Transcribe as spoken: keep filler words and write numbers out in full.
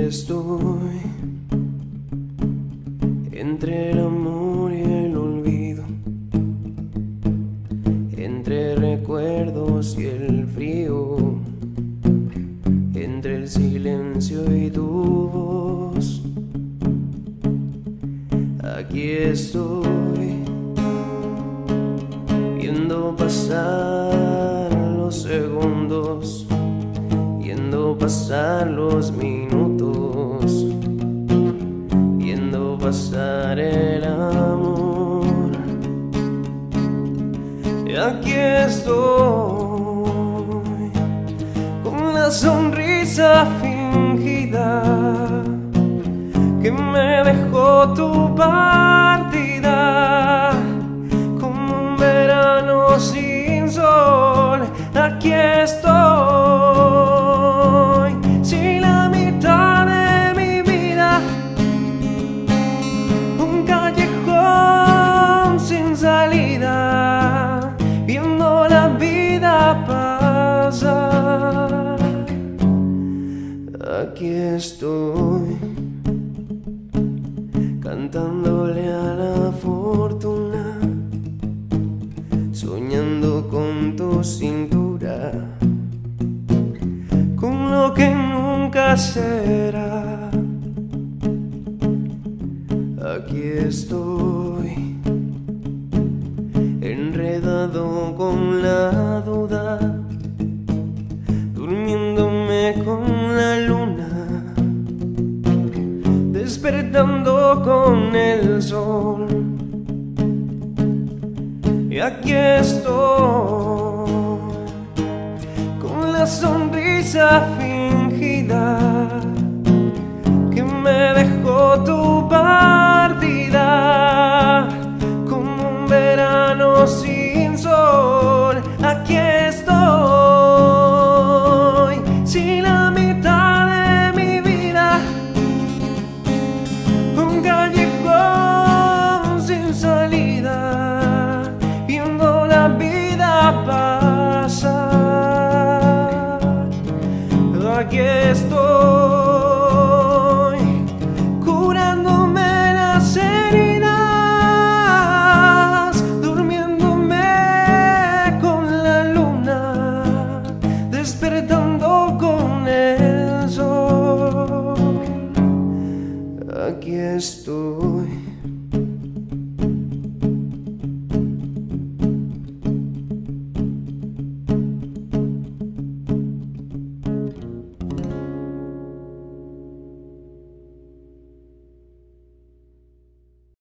estoy entre el amor y el olvido, entre recuerdos y el frío, entre el silencio y tu voz. Aquí estoy viendo pasar los segundos, viendo pasar los minutos, viendo pasar el amor. Y aquí estoy con la sonrisa fingida que me dejó tu partida, como un verano sin sol. Aquí estoy, sin la mitad de mi vida, un callejón sin salida, viendo la vida pasar. Aquí estoy, cantándole a la fortuna, soñando con tu cintura, con lo que nunca será. Aquí estoy, enredado con la duda, durmiéndome con la luna, despertando con el sol. Y aquí estoy con la sonrisa fingida que me dejó tu partida, como un verano sin sol. Aquí estoy, sin la mitad de mi vida, un callejón sin salida, viendo la vida pasar. Aquí estoy, curándome las heridas, durmiéndome con la luna, despertando con el sol. Aquí estoy.